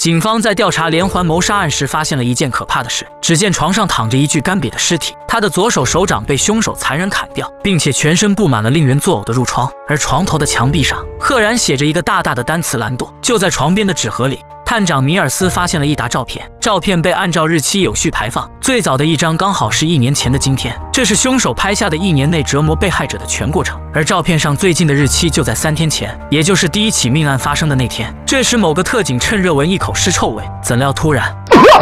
警方在调查连环谋杀案时，发现了一件可怕的事。只见床上躺着一具干瘪的尸体，他的左手手掌被凶手残忍砍掉，并且全身布满了令人作呕的褥疮。而床头的墙壁上赫然写着一个大大的单词“懒惰”。就在床边的纸盒里，探长米尔斯发现了一沓照片，照片被按照日期有序排放，最早的一张刚好是1年前的今天，这是凶手拍下的1年内折磨被害者的全过程。而照片上最近的日期就在3天前，也就是第一起命案发生的那天。这时某个特警趁热闻一口尸臭味，怎料突然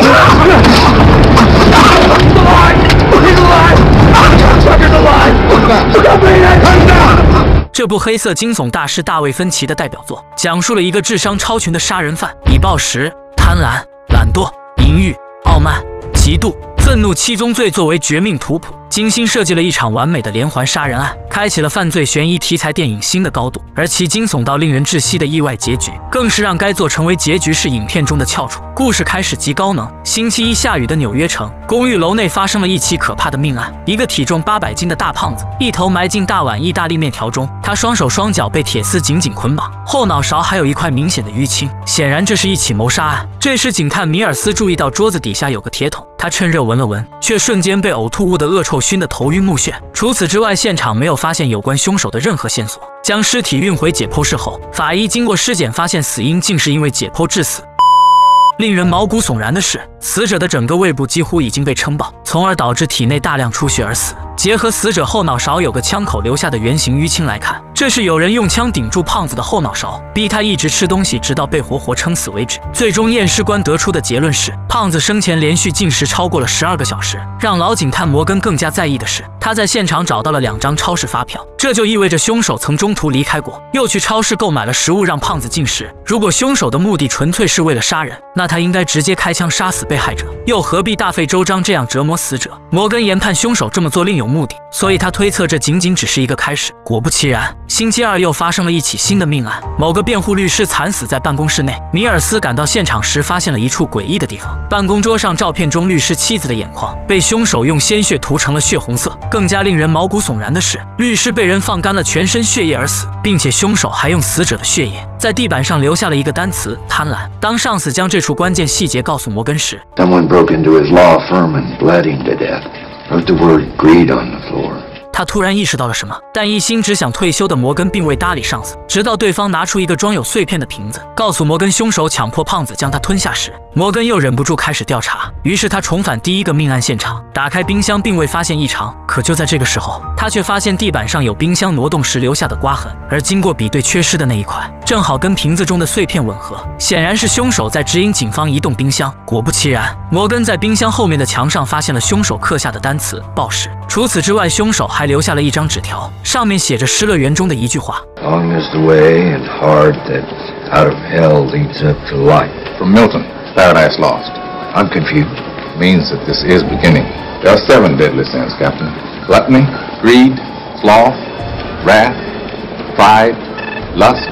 这部黑色惊悚大师大卫芬奇的代表作，讲述了一个智商超群的杀人犯以暴食、贪婪、懒惰、淫欲、傲慢、嫉妒、愤怒7宗罪作为绝命图谱，精心设计了一场完美的连环杀人案，开启了犯罪悬疑题材电影新的高度。而其惊悚到令人窒息的意外结局，更是让该作成为结局是影片中的翘楚。故事开始即高能。星期一下雨的纽约城公寓楼内发生了一起可怕的命案，一个体重800斤的大胖子一头埋进大碗意大利面条中，他双手双脚被铁丝紧紧捆绑，后脑勺还有一块明显的淤青，显然这是一起谋杀案。这时警探米尔斯注意到桌子底下有个铁桶，他趁热闻了闻，却瞬间被呕吐物的恶臭熏得头晕目眩。除此之外，现场没有发现有关凶手的任何线索。将尸体运回解剖室后，法医经过尸检发现死因竟是因为解剖致死。令人毛骨悚然的是，死者的整个胃部几乎已经被撑爆，从而导致体内大量出血而死。结合死者后脑勺有个枪口留下的圆形淤青来看，这是有人用枪顶住胖子的后脑勺，逼他一直吃东西，直到被活活撑死为止。最终验尸官得出的结论是，胖子生前连续进食超过了12个小时。让老警探摩根更加在意的是，他在现场找到了2张超市发票，这就意味着凶手曾中途离开过，又去超市购买了食物让胖子进食。如果凶手的目的纯粹是为了杀人，那他应该直接开枪杀死被害者，又何必大费周章这样折磨死者？摩根研判凶手这么做另有目的，所以他推测这仅仅只是一个开始。果不其然，星期二又发生了一起新的命案，某个辩护律师惨死在办公室内。米尔斯赶到现场时，发现了一处诡异的地方，办公桌上照片中律师妻子的眼眶被凶手用鲜血涂成了血红色。更加令人毛骨悚然的是，律师被人放干了全身血液而死，并且凶手还用死者的血液在地板上留下了一个单词“贪婪”。当上司将这处关键细节告诉摩根时， Someone broke into his law firm and bled him to death. Wrote the word greed on the floor. 他突然意识到了什么，但一心只想退休的摩根并未搭理上司，直到对方拿出一个装有碎片的瓶子，告诉摩根凶手强迫胖子将它吞下时，摩根又忍不住开始调查。于是他重返第一个命案现场，打开冰箱并未发现异常。可就在这个时候，他却发现地板上有冰箱挪动时留下的刮痕，而经过比对，缺失的那一块正好跟瓶子中的碎片吻合，显然是凶手在指引警方移动冰箱。果不其然，摩根在冰箱后面的墙上发现了凶手刻下的单词“暴食”。除此之外，凶手还留下了一张纸条，上面写着失乐园中的一句话 Long is the way and hard that out of hell leads up to light. From Milton, Paradise Lost. I'm confused. Means that this is beginning. There are 7 deadly sins, Captain. Gluttony, greed, sloth, wrath, pride, lust,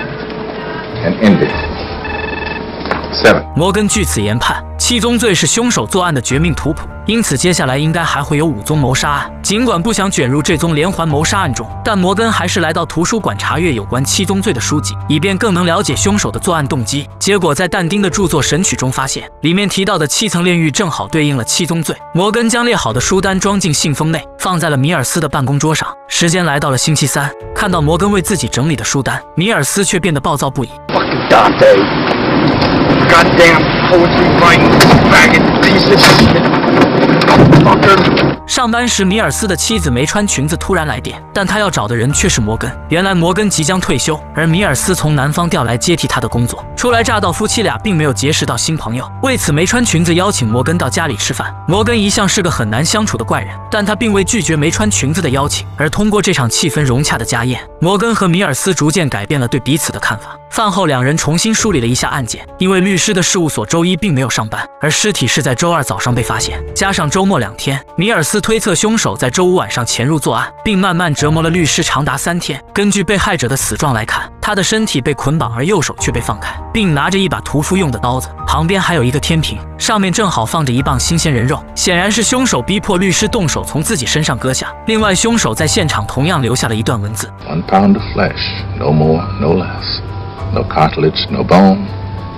and envy. 7. 摩根据此研判，7宗罪是凶手作案的绝命图谱，因此接下来应该还会有5宗谋杀案。尽管不想卷入这宗连环谋杀案中，但摩根还是来到图书馆查阅有关7宗罪的书籍，以便更能了解凶手的作案动机。结果在但丁的著作《神曲》中发现，里面提到的7层炼狱正好对应了7宗罪。摩根将列好的书单装进信封内，放在了米尔斯的办公桌上。时间来到了星期三，看到摩根为自己整理的书单，米尔斯却变得暴躁不已。 Fucking Dante.Goddamn poetry writing faggot piece of shit.Fucker. 上班时，米尔斯的妻子没穿裙子突然来电，但他要找的人却是摩根。原来摩根即将退休，而米尔斯从南方调来接替他的工作。初来乍到夫妻俩并没有结识到新朋友，为此没穿裙子邀请摩根到家里吃饭。摩根一向是个很难相处的怪人，但他并未拒绝没穿裙子的邀请。而通过这场气氛融洽的家宴，摩根和米尔斯逐渐改变了对彼此的看法。饭后，两人重新梳理了一下案件，因为律师的事务所周一并没有上班，而尸体是在周二早上被发现，加上周末2天，米尔斯推测凶手在周五晚上潜入作案，并慢慢折磨了律师长达3天。根据被害者的死状来看，他的身体被捆绑，而右手却被放开，并拿着一把屠夫用的刀子，旁边还有一个天平，上面正好放着1磅新鲜人肉，显然是凶手逼迫律师动手从自己身上割下。另外，凶手在现场同样留下了一段文字 1 pound of flesh, no more, no less. No cartilage, no bone.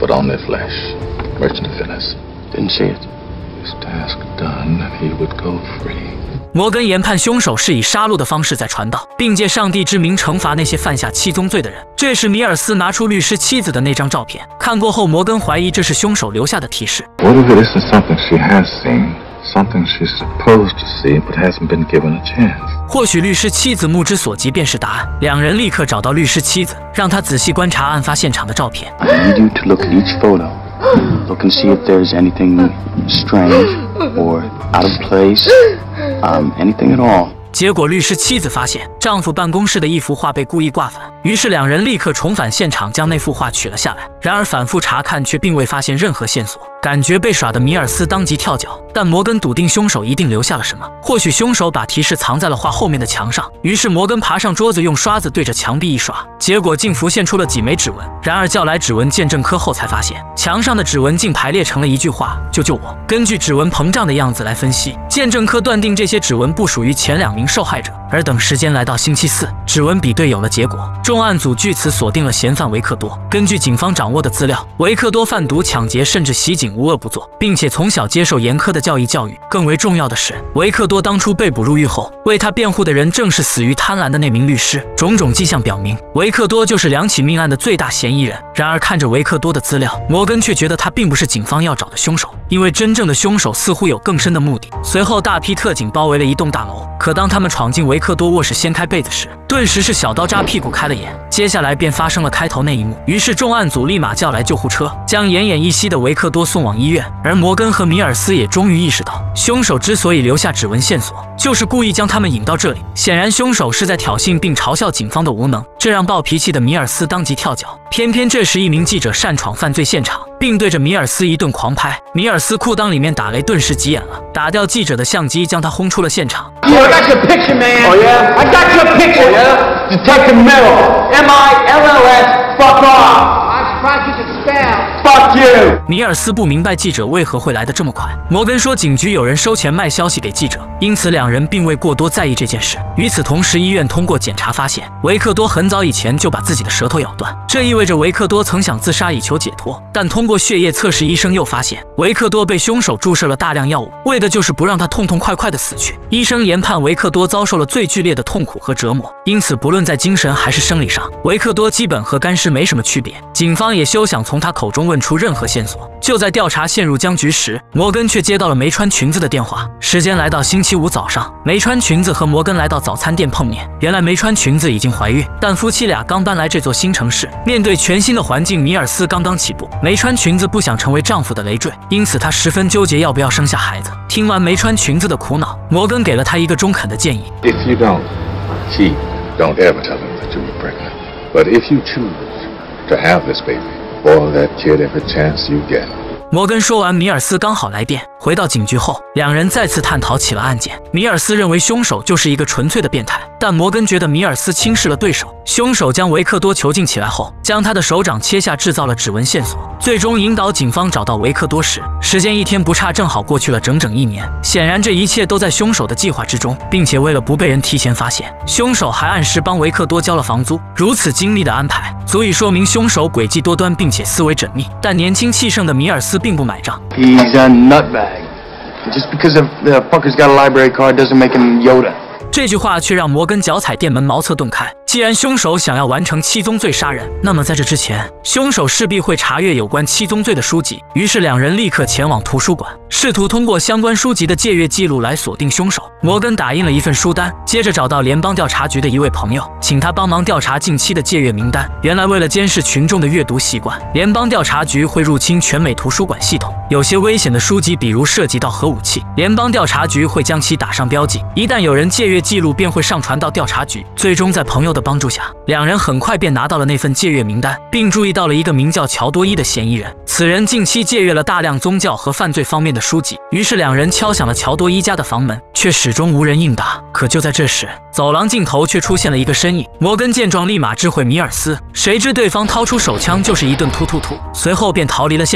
put on their flesh. Merchant of Venice. Didn't see it. His task done, and he would go free. 摩根研判凶手是以杀戮的方式在传道，并借上帝之名惩罚那些犯下七宗罪的人。这时，米尔斯拿出律师妻子的那张照片，看过后，摩根怀疑这是凶手留下的提示。 What if it isn't something she has seen? Something she's supposed to see, but hasn't been given a chance. 或许律师妻子目之所及便是答案。两人立刻找到律师妻子，让她仔细观察案发现场的照片。 I need you to look at each photo. Look and see if there's anything strange or out of place. Anything at all. 结果，律师妻子发现丈夫办公室的一幅画被故意挂反，于是两人立刻重返现场，将那幅画取了下来。然而反复查看却并未发现任何线索，感觉被耍的米尔斯当即跳脚。但摩根笃定凶手一定留下了什么，或许凶手把提示藏在了画后面的墙上。于是摩根爬上桌子，用刷子对着墙壁一刷，结果竟浮现出了几枚指纹。然而叫来指纹鉴证科后才发现，墙上的指纹竟排列成了一句话：“救救我！”根据指纹膨胀的样子来分析，鉴证科断定这些指纹不属于前2名受害者。而等时间来到星期4，指纹比对有了结果，重案组据此锁定了嫌犯维克多。根据警方掌握的资料，维克多贩毒、抢劫甚至袭警无恶不作，并且从小接受严苛的教育。更为重要的是，维克多当初被捕入狱后，为他辩护的人正是死于贪婪的那名律师。种种迹象表明，维克多就是2起命案的最大嫌疑人。然而看着维克多的资料，摩根却觉得他并不是警方要找的凶手，因为真正的凶手似乎有更深的目的。随后，大批特警包围了一栋大楼，可当他们闯进维克多卧室掀开被子时，顿时是小刀扎屁股开了眼。接下来便发生了开头那一幕，于是重案组立马叫来救护车，将奄奄一息的维克多送往医院。而摩根和米尔斯也终于意识到，凶手之所以留下指纹线索，就是故意将他们引到这里。显然，凶手是在挑衅并嘲笑警方的无能，这让暴脾气的米尔斯当即跳脚。偏偏这时一名记者擅闯犯罪现场，并对着米尔斯一顿狂拍。米尔斯裤裆里面打雷顿时急眼了，打掉记者的相机，将他轰出了现场。 I got your picture, man. Oh, yeah? I got your picture. Oh, yeah? Detective Mills. M-I-L-L-S. Fuck off. I'm surprised you could spell. Fuck you. 米尔斯不明白记者为何会来得这么快。摩根说警局有人收钱卖消息给记者，因此两人并未过多在意这件事。与此同时，医院通过检查发现，维克多很早以前就把自己的舌头咬断，这意味着维克多曾想自杀以求解脱。但通过血液测试，医生又发现维克多被凶手注射了大量药物，为的就是不让他痛痛快快的死去。医生研判维克多遭受了最剧烈的痛苦和折磨，因此不论在精神还是生理上，维克多基本和干尸没什么区别。警方也休想从他口中问出任何线索。就在调查陷入僵局时，摩根却接到了没穿裙子的电话。时间来到星期5早上，没穿裙子和摩根来到早餐店碰面。原来没穿裙子已经怀孕，但夫妻俩刚搬来这座新城市，面对全新的环境，米尔斯刚刚起步。没穿裙子不想成为丈夫的累赘，因此她十分纠结要不要生下孩子。听完没穿裙子的苦恼，摩根给了她一个中肯的建议 If you don't cheat, don't ever tell them that you were pregnant. But if you choose to have this baby, boil that kid every chance you get. 摩根说完，米尔斯刚好来电。回到警局后，两人再次探讨起了案件。米尔斯认为凶手就是一个纯粹的变态，但摩根觉得米尔斯轻视了对手。凶手将维克多囚禁起来后，将他的手掌切下，制造了指纹线索，最终引导警方找到维克多时，时间1天不差，正好过去了整整1年。显然，这一切都在凶手的计划之中，并且为了不被人提前发现，凶手还按时帮维克多交了房租。如此精密的安排，足以说明凶手诡计多端，并且思维缜密。但年轻气盛的米尔斯并不买账。 He's a nutbag. Just because the fucker's got a library card doesn't make him Yoda. 这句话却让摩根脚踩店门，茅塞顿开。既然凶手想要完成7宗罪杀人，那么在这之前，凶手势必会查阅有关7宗罪的书籍。于是两人立刻前往图书馆，试图通过相关书籍的借阅记录来锁定凶手。摩根打印了一份书单，接着找到联邦调查局的一位朋友，请他帮忙调查近期的借阅名单。原来为了监视群众的阅读习惯，联邦调查局会入侵全美图书馆系统。有些危险的书籍，比如涉及到核武器，联邦调查局会将其打上标记。一旦有人借阅记录，便会上传到调查局。最终在朋友的帮助下，两人很快便拿到了那份借阅名单，并注意到了一个名叫乔多伊的嫌疑人。此人近期借阅了大量宗教和犯罪方面的书籍。于是两人敲响了乔多伊家的房门，却始终无人应答。可就在这时，走廊尽头却出现了一个身影。摩根见状立马知会米尔斯，谁知对方掏出手枪就是一顿突，随后便逃离了现场。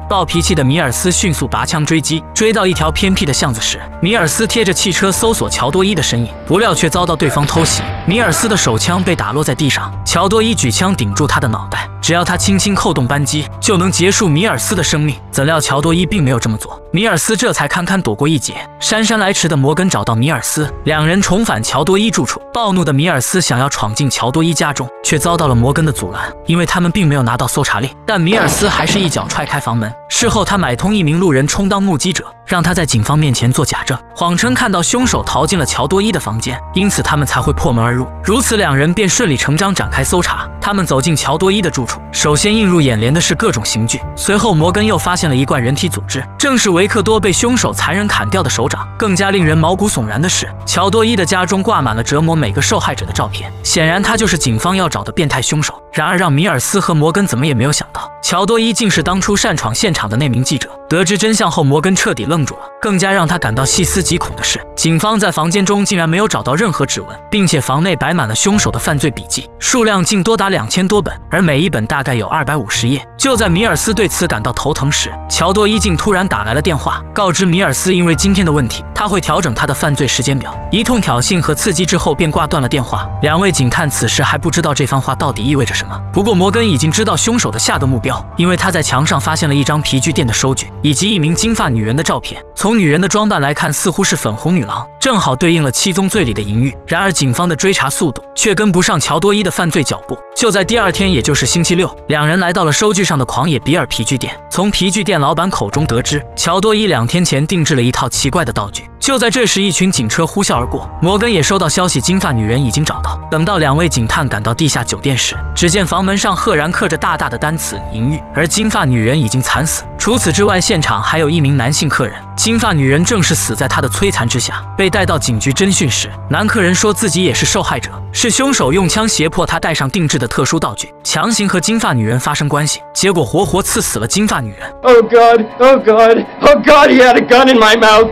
暴脾气的米尔斯迅速拔枪追击，追到一条偏僻的巷子时，米尔斯贴着汽车搜索乔多伊的身影，不料却遭到对方偷袭。米尔斯的手枪被打落在地上，乔多伊举枪顶住他的脑袋，只要他轻轻扣动扳机，就能结束米尔斯的生命。怎料乔多伊并没有这么做，米尔斯这才堪堪躲过一劫。姗姗来迟的摩根找到米尔斯，两人重返乔多伊住处。暴怒的米尔斯想要闯进乔多伊家中，却遭到了摩根的阻拦，因为他们并没有拿到搜查令。但米尔斯还是一脚踹开房门。事后他买通一名路人充当目击者，让他在警方面前做假证，谎称看到凶手逃进了乔多伊的房间，因此他们才会破门而入。如此两人便顺理成章展开搜查。他们走进乔多伊的住处，首先映入眼帘的是各种刑具，随后摩根又发现了一罐人体组织，正是维克多被凶手残忍砍掉的手掌。更加令人毛骨悚然的是，乔多伊的家中挂满了折磨每个受害者的照片，显然他就是警方要找的变态凶手。然而让米尔斯和摩根怎么也没有想到，乔多伊竟是当初擅闯现场的那名记者。得知真相后，摩根彻底愣住了。更加让他感到细思极恐的是，警方在房间中竟然没有找到任何指纹，并且房内摆满了凶手的犯罪笔记，数量竟多达2000多本，而每一本大概有250页。就在米尔斯对此感到头疼时，乔多伊竟突然打来了电话，告知米尔斯因为今天的问题，他会调整他的犯罪时间表。一通挑衅和刺激之后，便挂断了电话。两位警探此时还不知道这番话到底意味着什么。不过摩根已经知道凶手的下个目标，因为他在墙上发现了一张皮具店的收据，以及一名金发女人的照片。从女人的装扮来看，似乎是粉红女郎，正好对应了七宗罪里的淫欲。然而警方的追查速度却跟不上乔多伊的犯罪脚步。就在第二天，也就是星期六，两人来到了收据上的狂野比尔皮具店。从皮具店老板口中得知，乔多伊2天前定制了一套奇怪的道具。就在这时，一群警车呼啸而过，摩根也收到消息，金发女人已经找到。等到两位警探赶到地下酒店时，只见房门上赫然刻着大大的单词“淫欲”，而金发女人已经惨死。除此之外，现场还有一名男性客人，金发女人正是死在他的摧残之下。被带到警局侦讯时，男客人说自己也是受害者，是凶手用枪胁迫他戴上定制的特殊道具，强行和金发女人发生关系，结果活活刺死了金发女人。 Oh God! Oh God! Oh God! He had a gun in my mouth.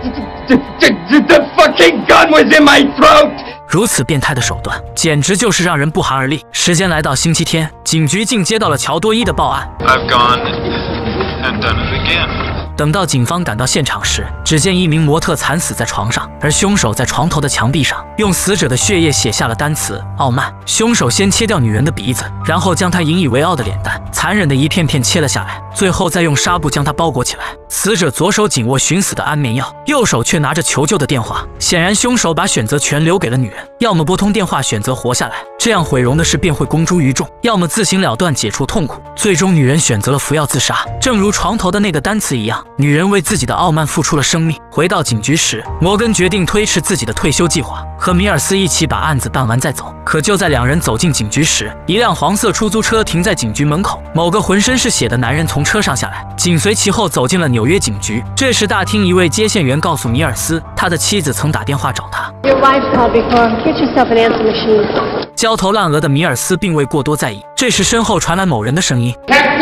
The fucking gun was in my throat. 如此变态的手段，简直就是让人不寒而栗。时间来到星期天，警局竟接到了乔多伊的报案。 I've gone and done it again. 等到警方赶到现场时，只见一名模特惨死在床上，而凶手在床头的墙壁上用死者的血液写下了单词“傲慢”。凶手先切掉女人的鼻子，然后将她引以为傲的脸蛋残忍的一片片切了下来，最后再用纱布将她包裹起来。死者左手紧握寻死的安眠药，右手却拿着求救的电话。显然，凶手把选择权留给了女人，要么拨通电话选择活下来，这样毁容的事便会公诸于众；要么自行了断解除痛苦。最终，女人选择了服药自杀。正如床头的那个单词一样，女人为自己的傲慢付出了生命。回到警局时，摩根决定推迟自己的退休计划，和米尔斯一起把案子办完再走。可就在两人走进警局时，一辆黄色出租车停在警局门口，某个浑身是血的男人从车上下来，紧随其后走进了纽约警局。这时大厅一位接线员告诉米尔斯，他的妻子曾打电话找他。 Your wife called before. Get yourself an answer machine. 焦头烂额的米尔斯并未过多在意。这时身后传来某人的声音。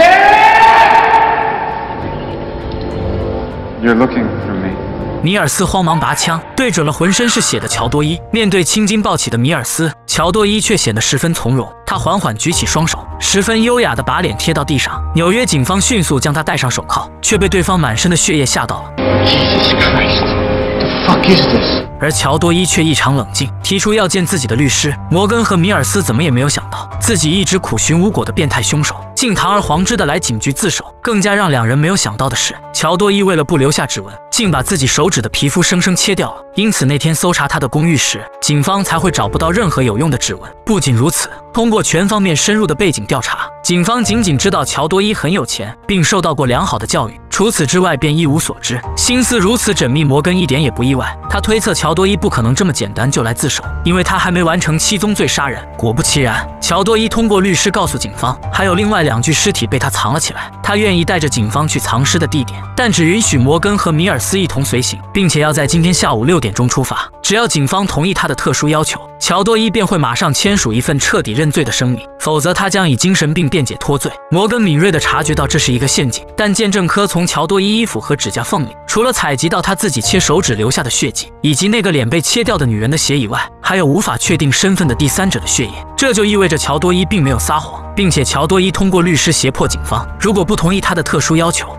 You're looking for me. 米尔斯慌忙拔枪，对准了浑身是血的乔多伊。面对青筋暴起的米尔斯，乔多伊却显得十分从容。他缓缓举起双手，十分优雅地把脸贴到地上。纽约警方迅速将他戴上手铐，却被对方满身的血液吓到了。 Jesus Christ. The fuck is this? 而乔多伊却异常冷静，提出要见自己的律师。摩根和米尔斯怎么也没有想到，自己一直苦寻无果的变态凶手，竟堂而皇之的来警局自首。更加让两人没有想到的是，乔多伊为了不留下指纹，竟把自己手指的皮肤生生切掉了。因此那天搜查他的公寓时，警方才会找不到任何有用的指纹。不仅如此，通过全方面深入的背景调查，警方仅仅知道乔多伊很有钱，并受到过良好的教育，除此之外便一无所知。心思如此缜密，摩根一点也不意外。他推测乔多伊不可能这么简单就来自首，因为他还没完成7宗罪杀人。果不其然，乔多伊通过律师告诉警方，还有另外2具尸体被他藏了起来。他愿意带着警方去藏尸的地点，但只允许摩根和米尔斯一同随行，并且要在今天下午6点钟出发。只要警方同意他的特殊要求，乔多伊便会马上签署一份彻底认罪的声明，否则他将以精神病辩解脱罪。摩根敏锐地察觉到这是一个陷阱，但鉴证科从乔多伊衣服和指甲缝里，除了采集到他自己切手指留下的血迹，以及那个脸被切掉的女人的血以外，还有无法确定身份的第三者的血液。这就意味着乔多伊并没有撒谎，并且乔多伊通过律师胁迫警方，如果不同意他的特殊要求，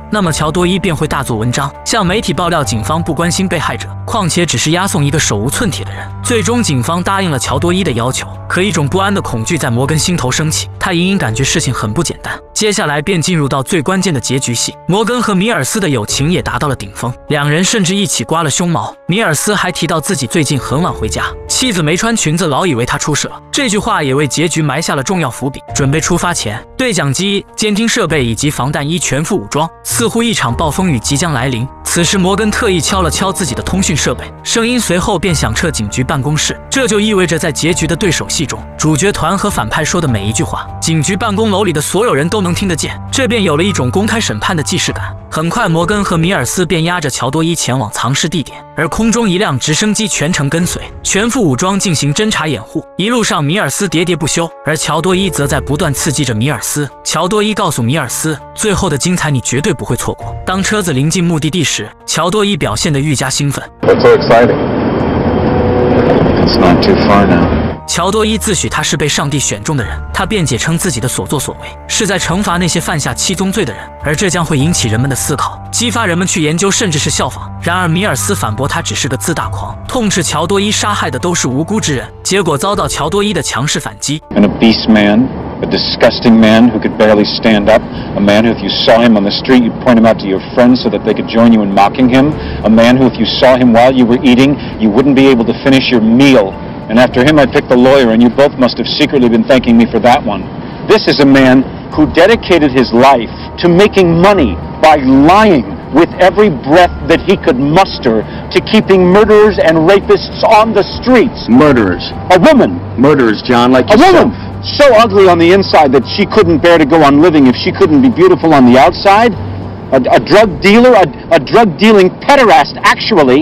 那么乔多伊便会大做文章，向媒体爆料警方不关心被害者，况且只是押送一个手无寸铁的人。最终警方答应了乔多伊的要求，可一种不安的恐惧在摩根心头升起，他隐隐感觉事情很不简单。接下来便进入到最关键的结局戏，摩根和米尔斯的友情也达到了顶峰，两人甚至一起刮了胸毛。米尔斯还提到自己最近很晚回家，妻子没穿裙子，老以为他出事了。这句话也为结局埋下了重要伏笔。准备出发前，对讲机、监听设备以及防弹衣全副武装，似乎一场暴风雨即将来临。此时摩根特意敲了敲自己的通讯设备，声音随后便响彻警局办公室。这就意味着在结局的对手戏中，主角团和反派说的每一句话，警局办公楼里的所有人都能听得见，这便有了一种公开审判的既视感。很快，摩根和米尔斯便押着乔多伊前往藏尸地点，而空中一辆直升机全程跟随，全副武装进行侦查掩护。一路上，米尔斯喋喋不休，而乔多伊则在不断刺激着米尔斯。乔多伊告诉米尔斯，最后的精彩你绝对不会错过。当车子临近目的地时，乔多伊表现得愈加兴奋。 What's so exciting? It's not too far now. 乔多伊自诩他是被上帝选中的人，他辩解称自己的所作所为是在惩罚那些犯下七宗罪的人，而这将会引起人们的思考，激发人们去研究，甚至是效仿。然而米尔斯反驳他只是个自大狂，痛斥乔多伊杀害的都是无辜之人，结果遭到乔多伊的强势反击。 An obese man, a disgusting man who could barely stand up, a man who if you saw him on the street you'd point him out to your friends so that they could join you in mocking him, a man who if you saw him while you were eating you wouldn't be able to finish your meal. And after him I picked the lawyer, and you both must have secretly been thanking me for that one. This is a man who dedicated his life to making money by lying with every breath that he could muster to keeping murderers and rapists on the streets. Murderers. A woman. Murderers, John, like A yourself. woman so ugly on the inside that she couldn't bear to go on living if she couldn't be beautiful on the outside. A drug dealer, a drug-dealing pederast, actually.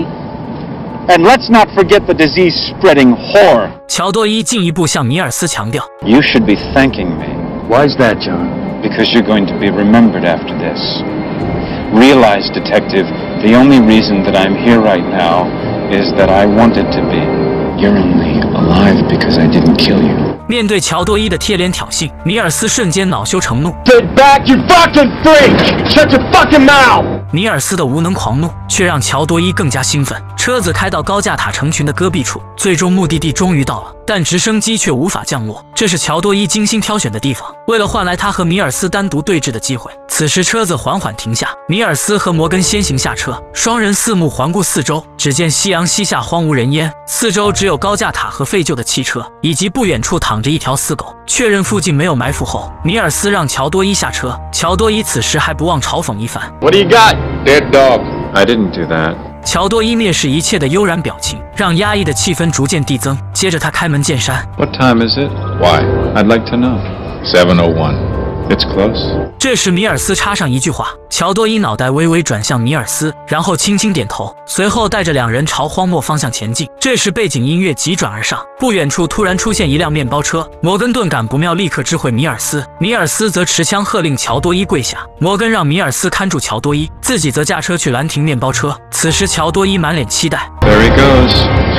And let's not forget the disease-spreading whore. 乔多伊进一步向米尔斯强调 You should be thanking me. Why's that, John? Because you're going to be remembered after this. Realize, detective, the only reason that I'm here right now is that I wanted to be. You're only alive because I didn't kill you. 面对乔多伊的贴脸挑衅，米尔斯瞬间恼羞成怒。 Get back, you fucking freak! Shut your fucking mouth! 米尔斯的无能狂怒却让乔多伊更加兴奋。车子开到高架塔成群的戈壁处，最终目的地终于到了，但直升机却无法降落。这是乔多伊精心挑选的地方，为了换来他和米尔斯单独对峙的机会。此时车子缓缓停下，米尔斯和摩根先行下车，双人四目环顾四周，只见夕阳西下，荒无人烟，四周只有高架塔和废旧的汽车，以及不远处躺着一条死狗。确认附近没有埋伏后，米尔斯让乔多伊下车。乔多伊此时还不忘嘲讽一番。 What do you got? Dead dog. I didn't do that. 乔多伊蔑视一切的悠然表情，让压抑的气氛逐渐递增。接着他开门见山 What time is it? Why? I'd like to know. 7:01. It's close. 这时米尔斯插上一句话，乔多伊脑袋微微转向米尔斯，然后轻轻点头，随后带着两人朝荒漠方向前进。这时背景音乐急转而上，不远处突然出现一辆面包车。摩根顿感不妙，立刻知会米尔斯，米尔斯则持枪喝令乔多伊跪下。摩根让米尔斯看住乔多伊，自己则驾车去拦停面包车。此时乔多伊满脸期待 There he goes.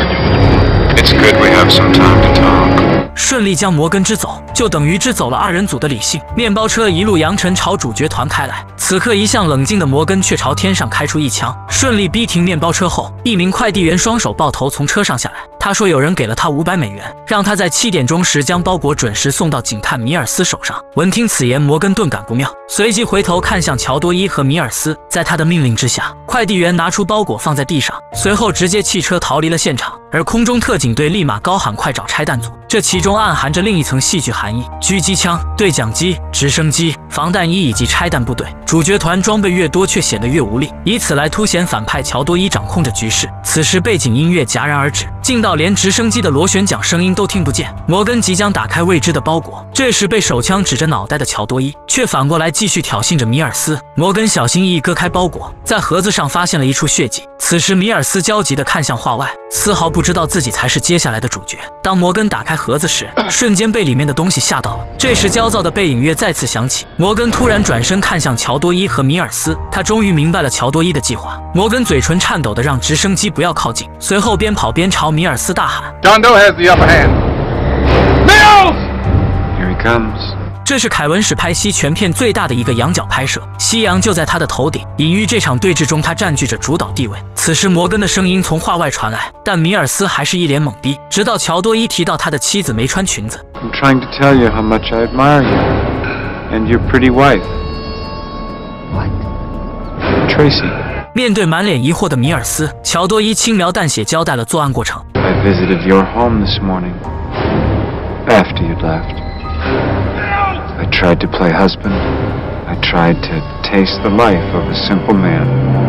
It's good we have some time to talk. 顺利将摩根支走，就等于支走了二人组的理性。面包车一路扬尘朝主角团开来，此刻一向冷静的摩根却朝天上开出一枪，顺利逼停面包车后，一名快递员双手抱头从车上下来。他说有人给了他500美元，让他在7点钟时将包裹准时送到警探米尔斯手上。闻听此言，摩根顿感不妙，随即回头看向乔多伊和米尔斯。在他的命令之下，快递员拿出包裹放在地上，随后直接汽车逃离了现场。而空中特警队立马高喊快找拆弹组，这其中暗含着另一层戏剧含义：狙击枪、对讲机、直升机、防弹衣以及拆弹部队。主角团装备越多却显得越无力，以此来凸显反派乔多伊掌控着局势。此时背景音乐戛然而止，静到连直升机的螺旋桨声音都听不见。摩根即将打开未知的包裹，这时被手枪指着脑袋的乔多伊却反过来继续挑衅着米尔斯。摩根小心翼翼割开包裹，在盒子上发现了一处血迹。此时米尔斯焦急地看向画外，丝毫不知道自己才是接下来的主角。当摩根打开盒子时，瞬间被里面的东西吓到了。这时焦躁的背景乐再次响起，摩根突然转身看向乔多伊和米尔斯，他终于明白了乔多伊的计划。摩根嘴唇颤抖地让直升机不要靠近，随后边跑边朝米尔斯大喊 John Doe has the upper hand. Here he comes. 这是凯文史派西全片最大的一个仰角拍摄，夕阳就在他的头顶，隐喻这场对峙中他占据着主导地位。此时摩根的声音从话外传来，但米尔斯还是一脸懵逼，直到乔多伊提到他的妻子没穿裙子。 I'm trying to tell you how much I admire you and your pretty wife. What? Tracy. 面对满脸疑惑的米尔斯，乔多伊轻描淡写交代了作案过程。 I visited your home this morning after you'd left. I tried to play husband. I tried to taste the life of a simple man.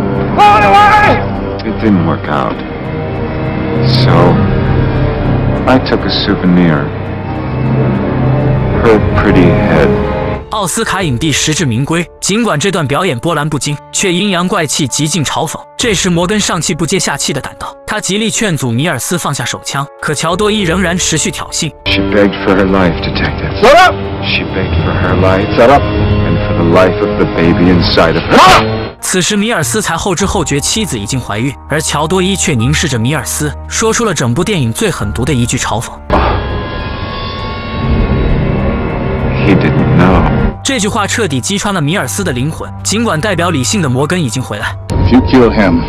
It didn't work out. So I took a souvenir. Her pretty head. 奥斯卡影帝实至名归，尽管这段表演波澜不惊，却阴阳怪气，极尽嘲讽。这时摩根上气不接下气地赶到，他极力劝阻米尔斯放下手枪，可乔多伊仍然持续挑衅。 She begged for her life, Detective. Shut up! She begged for her life. Shut up! And for the life of the baby inside of her. 此时米尔斯才后知后觉妻子已经怀孕，而乔多伊却凝视着米尔斯，说出了整部电影最狠毒的一句嘲讽。 He didn't know. 这句话彻底击穿了米尔斯的灵魂。尽管代表理性的摩根已经回来， If you kill him,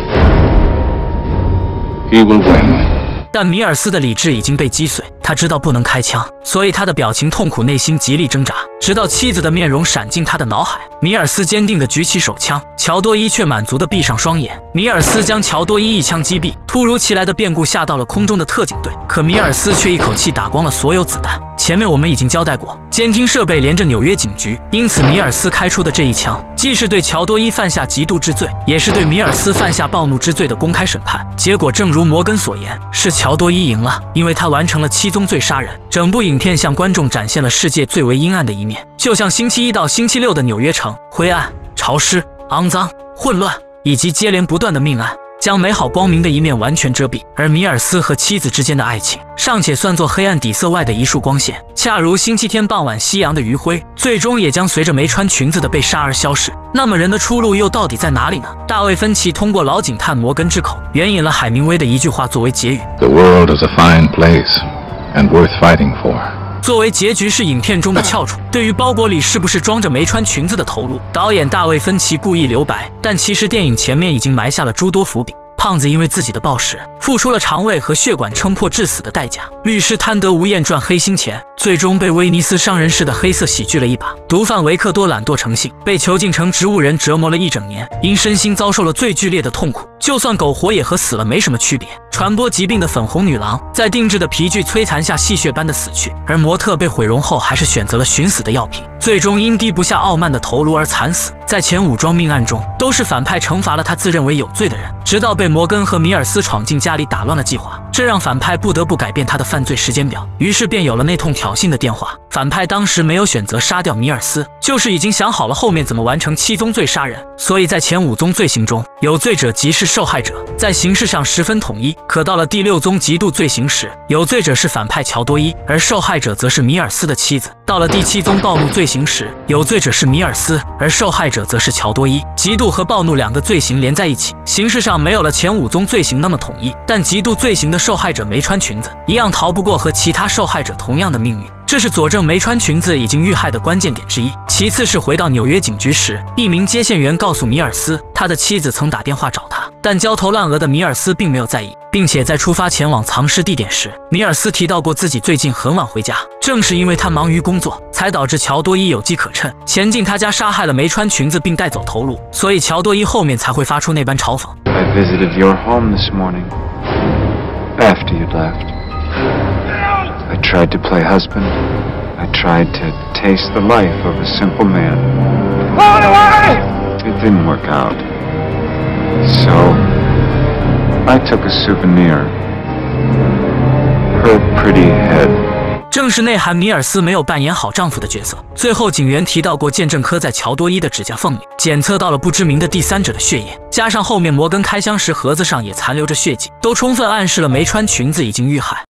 he will win. 但米尔斯的理智已经被击碎，他知道不能开枪，所以他的表情痛苦，内心极力挣扎，直到妻子的面容闪进他的脑海。米尔斯坚定地举起手枪，乔多伊却满足地闭上双眼。米尔斯将乔多伊一枪击毙。突如其来的变故吓到了空中的特警队，可米尔斯却一口气打光了所有子弹。前面我们已经交代过，监听设备连着纽约警局，因此米尔斯开出的这一枪，既是对乔多伊犯下极度之罪，也是对米尔斯犯下暴怒之罪的公开审判。结果正如摩根所言，是乔多伊赢了，因为他完成了七宗罪杀人。整部影片向观众展现了世界最为阴暗的一面，就像星期一到星期六的纽约城，灰暗、潮湿、肮脏、混乱，以及接连不断的命案，将美好光明的一面完全遮蔽。而米尔斯和妻子之间的爱情，尚且算作黑暗底色外的一束光线，恰如星期天傍晚夕阳的余晖，最终也将随着没穿裙子的被杀而消逝。那么人的出路又到底在哪里呢？大卫·芬奇通过老警探摩根之口，援引了海明威的一句话作为结语 The world is a fine place and worth fighting for. 作为结局是影片中的翘楚。对于包裹里是不是装着没穿裙子的头颅，导演大卫·芬奇故意留白，但其实电影前面已经埋下了诸多伏笔。胖子因为自己的暴食，付出了肠胃和血管撑破致死的代价。律师贪得无厌赚黑心钱，最终被威尼斯商人式的黑色喜剧了一把。毒贩维克多懒惰成性，被囚禁成植物人折磨了一整年，因身心遭受了最剧烈的痛苦，就算苟活也和死了没什么区别。传播疾病的粉红女郎在定制的皮具摧残下戏谑般的死去，而模特被毁容后还是选择了寻死的药品，最终因低不下傲慢的头颅而惨死。在前武装命案中，都是反派惩罚了他自认为有罪的人，直到被摩根和米尔斯闯进家里打乱了计划，这让反派不得不改变他的犯罪时间表，于是便有了那通挑衅的电话。反派当时没有选择杀掉米尔斯，就是已经想好了后面怎么完成七宗罪杀人，所以在前五宗罪行中，有罪者即是受害者，在形式上十分统一。可到了第六宗极度罪行时，有罪者是反派乔多伊，而受害者则是米尔斯的妻子。到了第七宗暴怒罪行时，有罪者是米尔斯，而受害者则是乔多伊。嫉妒和暴怒两个罪行连在一起，形式上没有了前五宗罪行那么统一，但嫉妒罪行的受害者没穿裙子，一样逃不过和其他受害者同样的命运。这是佐证没穿裙子已经遇害的关键点之一。其次是回到纽约警局时，一名接线员告诉米尔斯，他的妻子曾打电话找他，但焦头烂额的米尔斯并没有在意，并且在出发前往藏尸地点时，米尔斯提到过自己最近很晚回家，正是因为他忙于工作，才导致乔多伊有机可乘，前进他家杀害了没穿裙子并带走头颅，所以乔多伊后面才会发出那般嘲讽。 I visited your home this morning after you'd left. I tried to play husband. I tried to taste the life of a simple man. It didn't work out. So I took a souvenir. Her pretty head. 正是内涵米尔斯没有扮演好丈夫的角色。最后，警员提到过剑正科在乔多伊的指甲缝里检测到了不知名的第三者的血液，加上后面摩根开箱时盒子上也残留着血迹，都充分暗示了没穿裙子已经遇害。